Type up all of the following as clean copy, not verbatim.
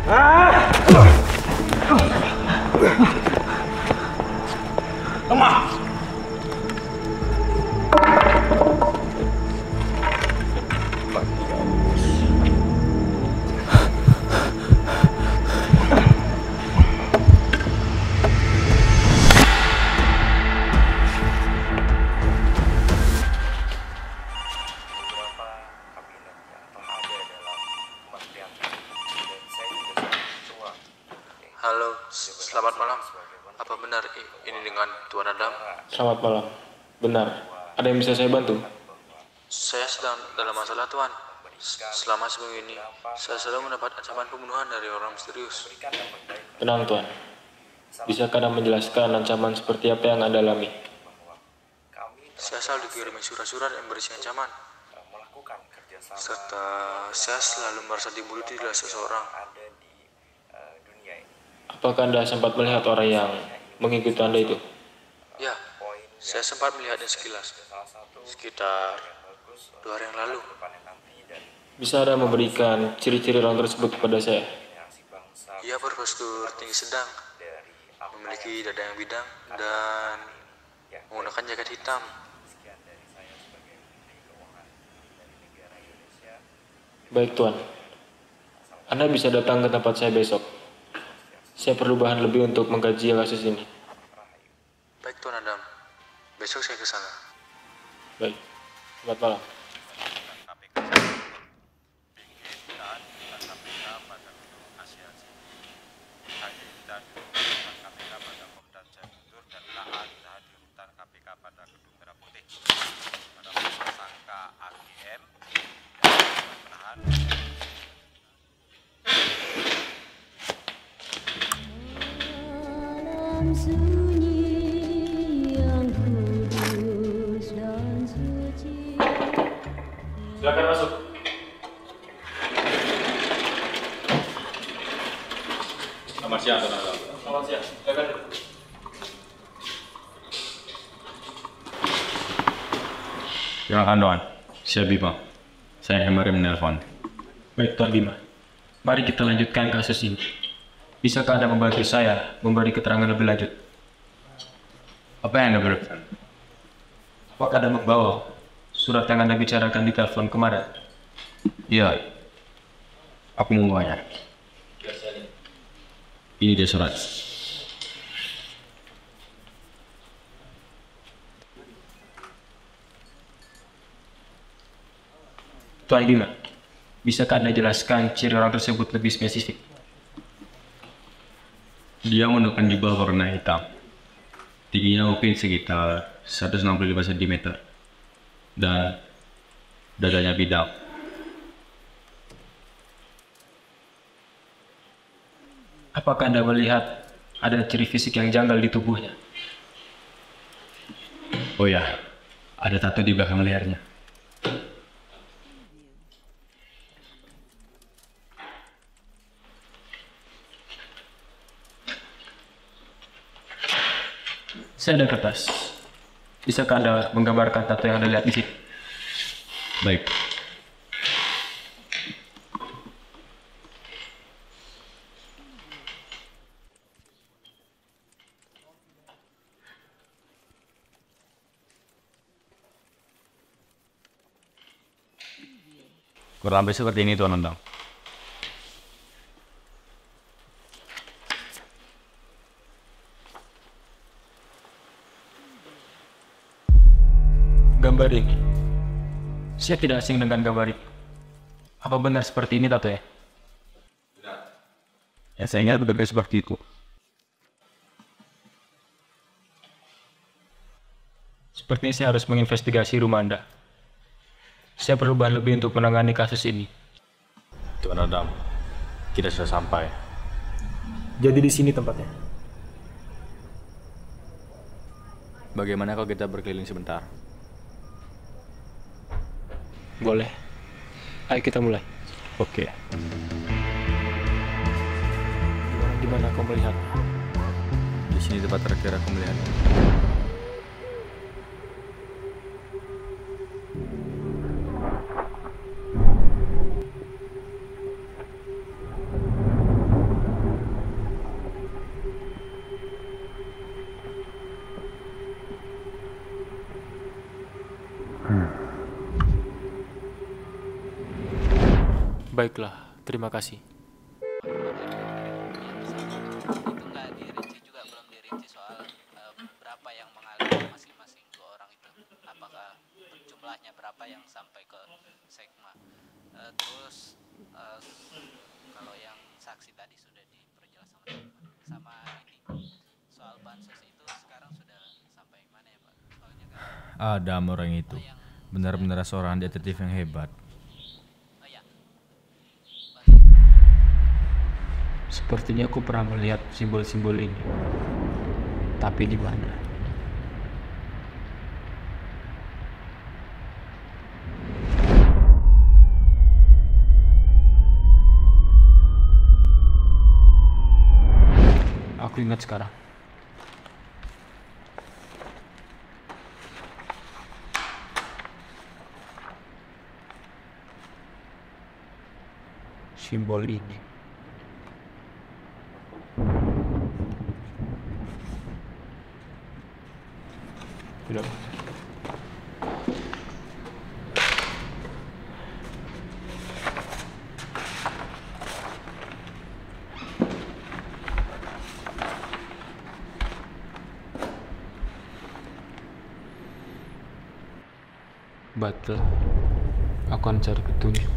Lemah. Halo, selamat malam. Apa benar ini dengan Tuan Adam? Selamat malam. Benar. Ada yang bisa saya bantu? Saya sedang dalam masalah, Tuan. Selama seminggu ini, saya selalu mendapat ancaman pembunuhan dari orang misterius. Tenang, Tuan. Bisakah Anda menjelaskan ancaman seperti apa yang Anda alami? Saya selalu dikirimi surat-surat yang berisi ancaman. Serta saya selalu merasa dibunuh oleh seseorang. Apakah Anda sempat melihat orang yang mengikuti Anda itu? Ya, saya sempat melihatnya sekilas. Sekitar 2 hari yang lalu. Bisa Anda memberikan ciri-ciri orang tersebut kepada saya? Ia berpostur tinggi sedang, memiliki dada yang bidang, dan menggunakan jaket hitam. Baik, Tuan. Anda bisa datang ke tempat saya besok. Saya perlu bahan lebih untuk mengkaji kasus ini. Baik, Tuan Adam. Besok saya ke sana. Baik. Selamat malam. Silakan masuk. Selamat siang, Tuan Adam. Selamat siang. Silakan. Silakan, Tuan. Saya Bima. Saya kemarin menelpon. Baik, Tuan Bima. Mari kita lanjutkan kasus ini. Bisakah Anda membantu saya memberi keterangan lebih lanjut? Apa yang Anda berikan? Apakah Anda membawa surat yang Anda bicarakan di telepon kemarin? Iya. Aku membawanya. Ini dia surat. Tuan Bima, bisakah Anda jelaskan ciri orang tersebut lebih spesifik? Dia menggunakan jubah warna hitam. Tingginya mungkin sekitar 165 cm. Dan dadanya bidang. Apakah Anda melihat ada ciri fisik yang janggal di tubuhnya? Oh ya, ada tato di belakang lehernya. Saya ada kertas. Bisakah Anda menggambarkan tato yang Anda lihat di sini? Baik. Kurang lebih seperti ini, Tuan Undang. Gambar ini. Saya tidak asing dengan gambar ini. Apa benar seperti ini tato ya? Benar. Ya, saya ingat benar seperti itu. Sepertinya saya harus menginvestigasi rumah Anda. Saya perlu bahan lebih untuk menangani kasus ini. Tuan Adam, kita sudah sampai. Jadi di sini tempatnya. Bagaimana kalau kita berkeliling sebentar? Boleh. Ayo kita mulai. Oke. Di mana kau melihat? Di sini tempat terakhir aku melihatnya. Baiklah, terima kasih. Itu nggak dirinci juga, belum dirinci soal berapa yang mengalir masing-masing dua orang itu, apakah jumlahnya berapa yang sampai ke sekma. Terus kalau yang saksi tadi sudah diperjelas sama teman-teman. Sama ini soal bansos itu sekarang sudah sampai mana ya Pak? Soalnya kan Adam orang itu benar-benar seorang detektif yang hebat. oh ya, Sepertinya aku pernah melihat simbol-simbol ini. Tapi di mana? Aku ingat sekarang. Simbol ini. Tidak. Baiklah, aku akan cari petunjuk.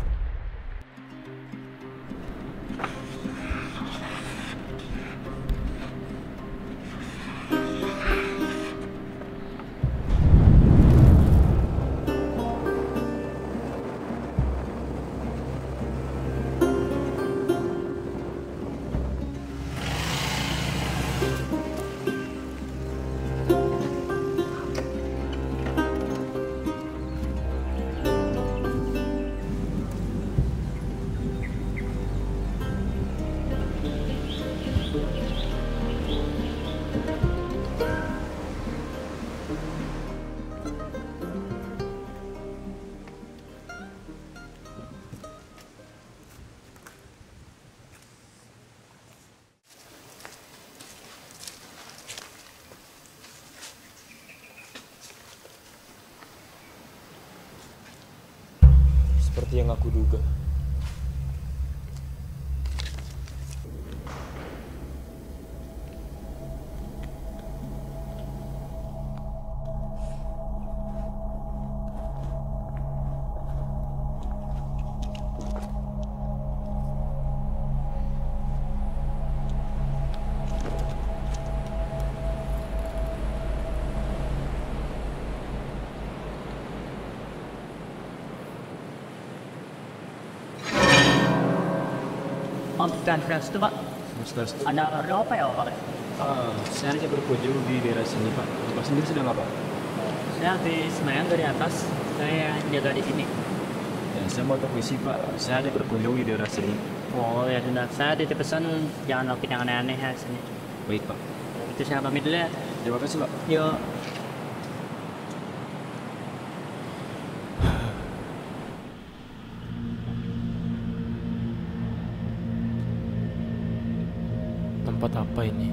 Seperti yang aku duga. Dan itu Pak, ada apa ya Pak? Saya hanya berkunjung di daerah sini, Pak. Bapak sendiri sedang apa? Saya habis semayang dari atas, saya jaga di sini. Ya, saya mau permisi, Pak. Saya hanya berkunjung di daerah sini. Oh ya sudah, saya titip pesan jangan lakuin yang aneh-aneh ya sini. Baik, Pak. Itu saya pamit dulu ya. Terima kasih, Pak. Yuk. Tempat apa ini?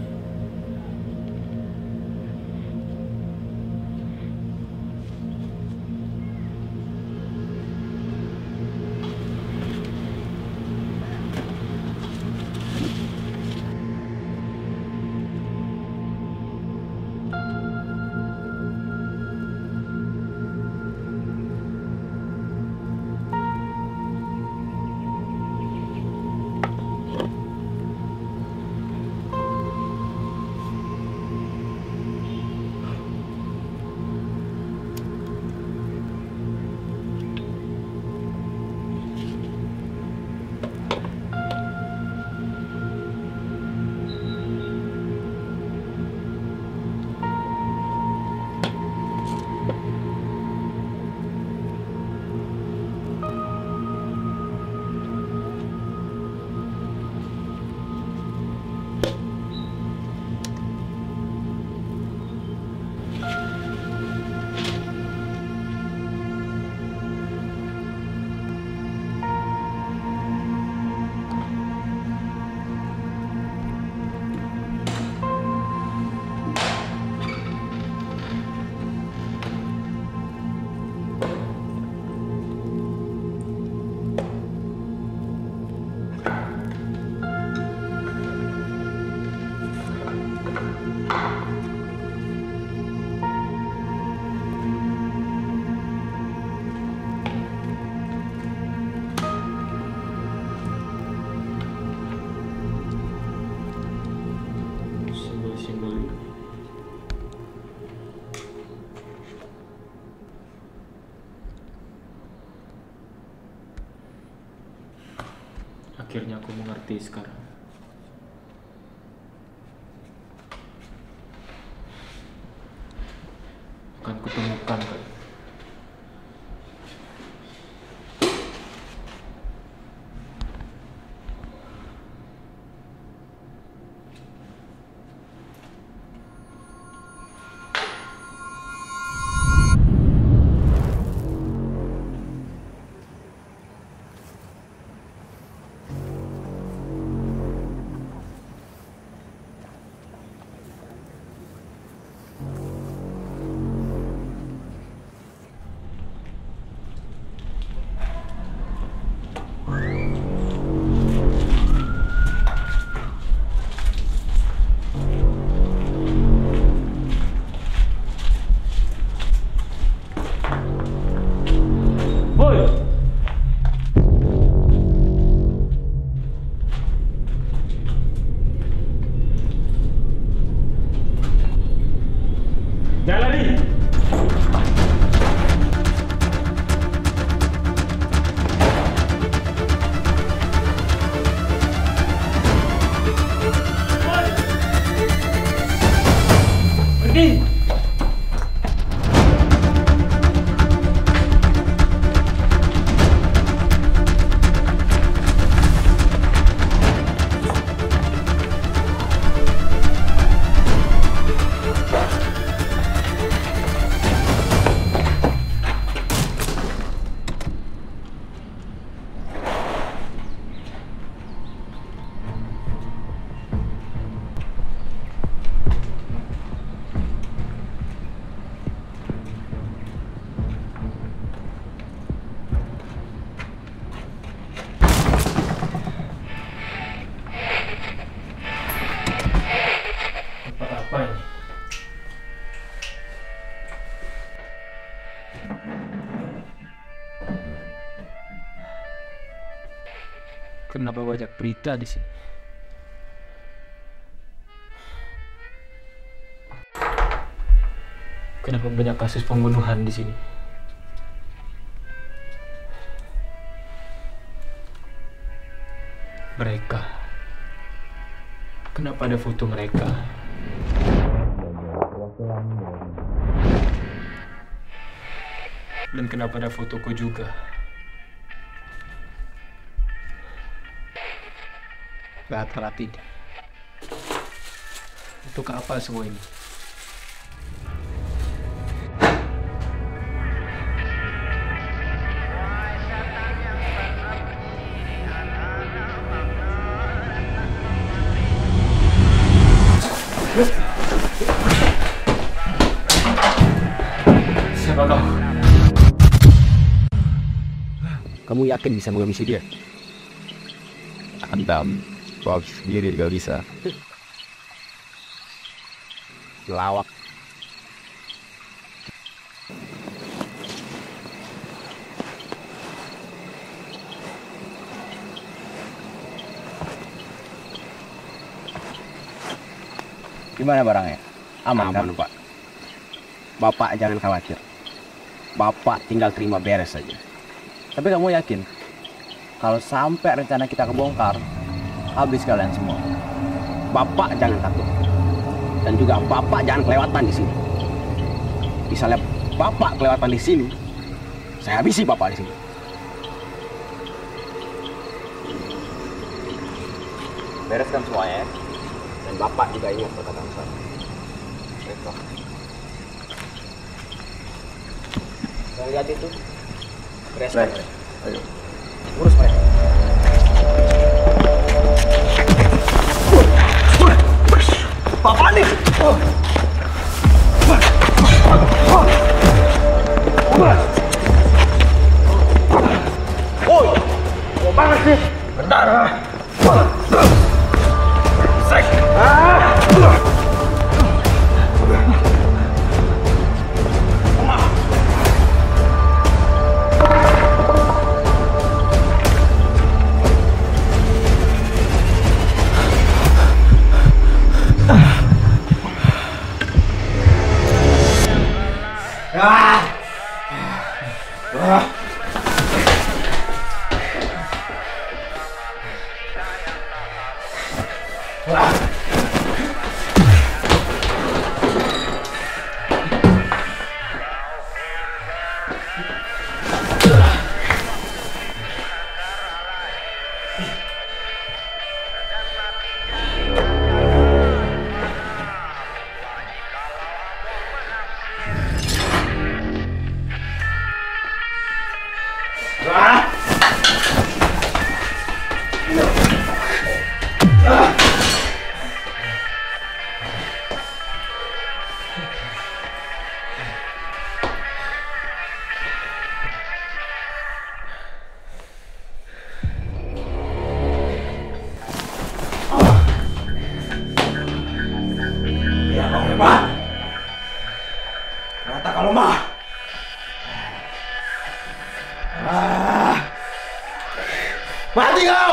Simbol-simbol ini. Akhirnya aku mengerti sekarang. Akan kutemukan kan. Apa ini? Kenapa banyak berita di sini? Kenapa banyak kasus pembunuhan di sini? Mereka. Kenapa ada foto mereka? Dan kenapa ada fotoku juga? Gak tidak. Untuk apa semua ini? Siapa kau? Kamu yakin bisa menghabisi dia? Antam, kau sendiri gak bisa. Lawak. Gimana barangnya? Aman kan, Pak? Bapak jangan khawatir. Bapak tinggal terima beres saja. Tapi kamu yakin? Kalau sampai rencana kita kebongkar, habis kalian semua. Bapak jangan takut. Dan juga Bapak jangan kelewatan di sini. Misalnya Bapak kelewatan di sini, saya habisi Bapak di sini. Bereskan semuanya ya. Dan Bapak juga ingat perkataan saya. Baiklah. Saya lihat itu. Bereskan. Ayo. Urus mereka. Bapak nih. Woi, mau banget sih. Bentar. Ternyata kau lemah. Mati kau!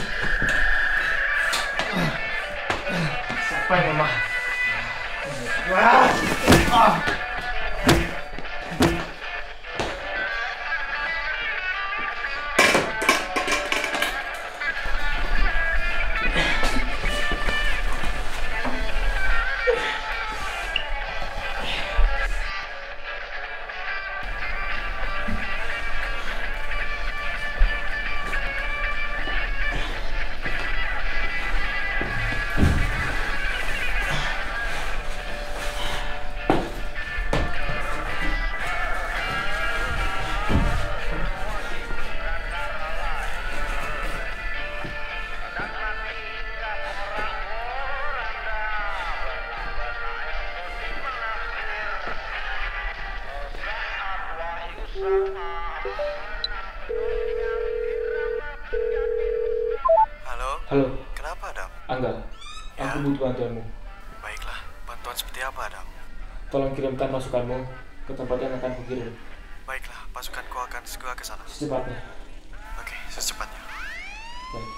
Siapa yang lemah? Halo, Kenapa, Adam? Angga. Aku butuh bantuanmu. Baiklah, bantuan seperti apa, Adam? Tolong kirimkan pasukanmu ke tempat yang akan kukirim. Baiklah, pasukanku akan segera ke sana. Secepatnya. Oke, secepatnya. Baik.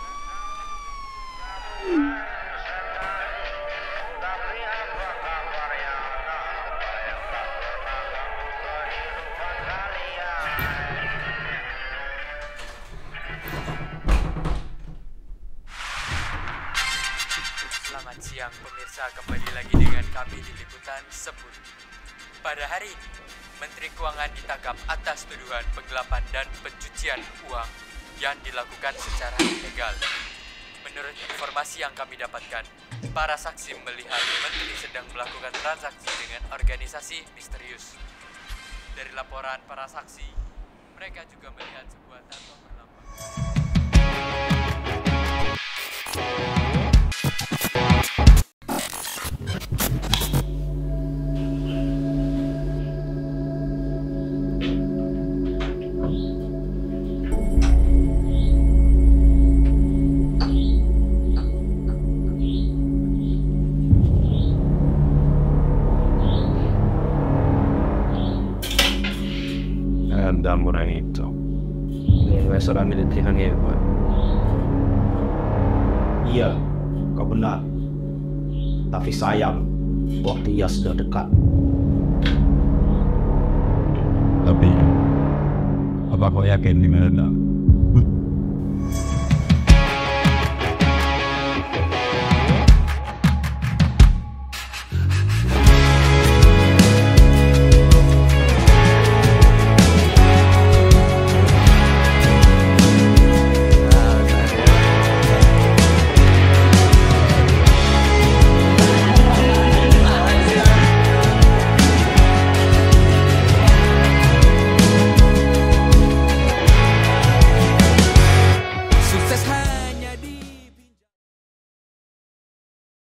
Selamat siang pemirsa, kembali lagi dengan kami di Liputan 10. Pada hari ini, Menteri Keuangan ditangkap atas tuduhan penggelapan dan pencucian uang yang dilakukan secara ilegal. Menurut informasi yang kami dapatkan, para saksi melihat Menteri sedang melakukan transaksi dengan organisasi misterius. Dari laporan para saksi, mereka juga melihat sebuah tato berlambang. Dan orang itu ini seorang militer yang hebat. Iya, kau benar. Tapi sayang, waktu ia sudah dekat. Tapi, apa kau yakin di mana?